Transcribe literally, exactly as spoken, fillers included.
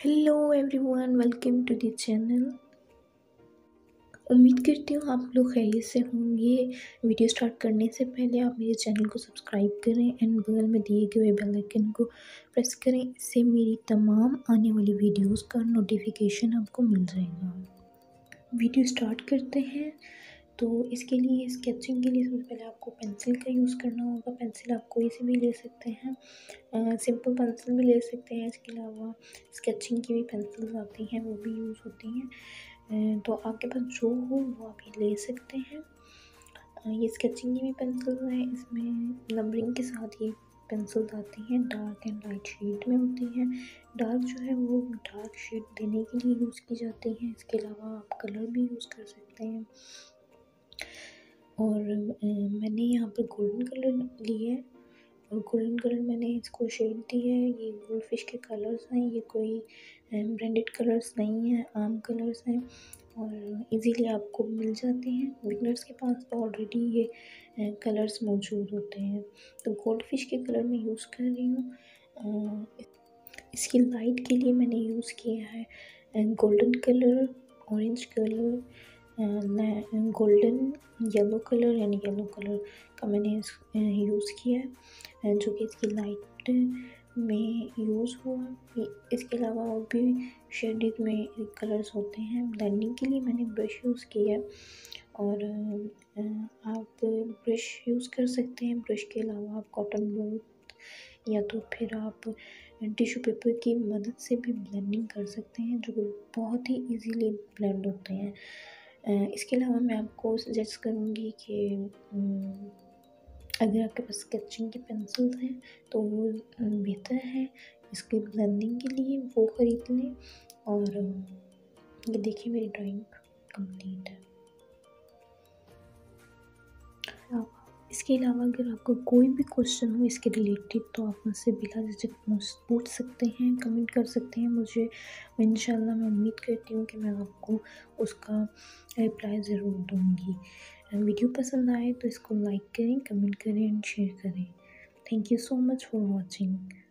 Hello everyone, welcome to the channel. उम्मीद करती हूँ आप लोग खैरियत से होंगे। वीडियो स्टार्ट करने से पहले आप मेरे चैनल को सब्सक्राइब करें एंड बगल में दिए गए बेल आइकन को प्रेस करें। इससे मेरी तमाम आने वाली वीडियोस का नोटिफिकेशन आपको मिल जाएगा। वीडियो स्टार्ट करते हैं। तो इसके लिए स्केचिंग के लिए सबसे पहले आपको पेंसिल का यूज़ करना होगा। पेंसिल आप कोई सी भी ले सकते हैं, सिंपल पेंसिल भी ले सकते हैं। इसके अलावा स्केचिंग की भी पेंसिल्स आती हैं, वो भी यूज़ होती हैं। अ, तो आपके पास जो हो वो आप ये ले सकते हैं। अ, ये स्केचिंग की भी पेंसिल्स हैं, इसमें नंबरिंग के साथ ये पेंसिल्स आती हैं। डार्क एंड लाइट शेड में होती हैं। डार्क जो है वो डार्क शेड देने के लिए यूज़ की जाती हैं। इसके अलावा आप कलर भी यूज़ कर सकते हैं। और अ, मैंने यहाँ पर गोल्डन कलर लिया है और गोल्डन कलर मैंने इसको शेड दी है। ये गोल्ड फिश के कलर्स हैं, ये कोई ब्रांडेड कलर्स नहीं है, आम कलर्स हैं और इजीली आपको मिल जाते हैं। बिगनर्स के पास तो ऑलरेडी ये कलर्स मौजूद होते हैं। तो गोल्ड फिश के कलर मैं यूज़ कर रही हूँ। इसकी लाइट के लिए मैंने यूज़ किया है golden colour, orange colour, golden yellow colour यानी येलो कलर का मैंने यूज़ किया है, जो कि इसकी लाइट में यूज़ हुआ। इसके अलावा और भी शेडेड में कलर्स होते हैं। ब्लेंडिंग के लिए मैंने ब्रश यूज़ किया है और आप ब्रश यूज़ कर सकते हैं। ब्रश के अलावा आप कॉटन बड या तो फिर आप टिश्यू पेपर की मदद से भी ब्लेंडिंग कर सकते हैं, जो कि बहुत ही इजीली ब्लेंड होते हैं। इसके अलावा मैं आपको सजेस्ट करूँगी कि अगर आपके पास स्केचिंग की पेंसिल्स हैं तो वो बेहतर है इसकी ब्लेंडिंग के लिए, वो ख़रीद लें। और ये देखिए मेरी ड्राइंग कंप्लीट है। इसके अलावा अगर आपको कोई भी क्वेश्चन हो इसके रिलेटेड तो आप मुझसे बिला झिझक पूछ सकते हैं, कमेंट कर सकते हैं मुझे। इंशाल्लाह मैं उम्मीद करती हूँ कि मैं आपको उसका रिप्लाई ज़रूर दूँगी। वीडियो पसंद आए तो इसको लाइक करें, कमेंट करें एंड शेयर करें। Thank you so much for watching.